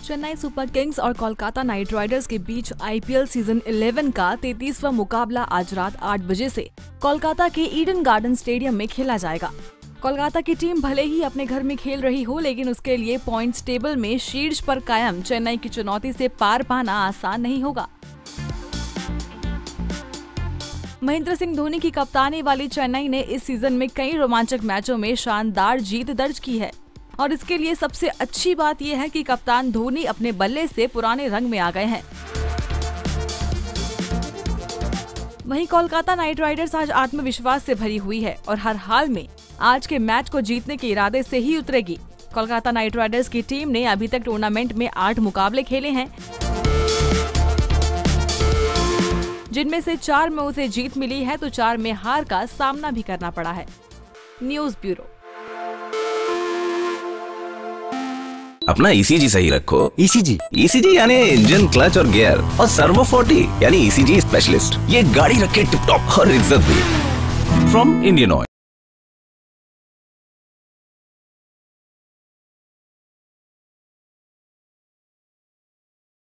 Chennai super Kings और Kolkata knight Riders के बीच IPL season 11 का 33वां मुकाबला आज रात 8 बजे से कोलकाता के ईडन गार्डन स्टेडियम में खेला जाएगा। कोलकाता की टीम भले ही अपने घर में खेल रही हो, लेकिन उसके लिए पॉइंट्स टेबल में शीर्ष पर कायम चेन्नई की चुनौती से पार पाना आसान नहीं होगा। महेंद्र सिंह धोनी की कप्तानी वाली चेन्नई ने इस सीजन में कई रोमांचक मैचों में शानदार जीत दर्ज की है और इसके लिए सबसे अच्छी बात यह है कि कप्तान धोनी अपने बल्ले से पुराने रंग में आ गए हैं। वहीं कोलकाता नाइट राइडर्स आज आत्मविश्वास से भरी हुई है और हर हाल में आज के मैच को जीतने के इरादे से ही उतरेगी। कोलकाता नाइट राइडर्स की टीम ने अभी तक टूर्नामेंट में 8 मुकाबले खेले हैं, जिनमें से 4 में उसे जीत मिली है तो 4 में हार का सामना भी करना पड़ा है। News bureau. अपना ईसीजी सही रखो। ईसीजी यानी इंजन, क्लच और गियर, और सर्वो 40 यानी ईसीजी स्पेशलिस्ट। ये गाड़ी रखे टिप टॉप और इज्जत भी। From Indian oil.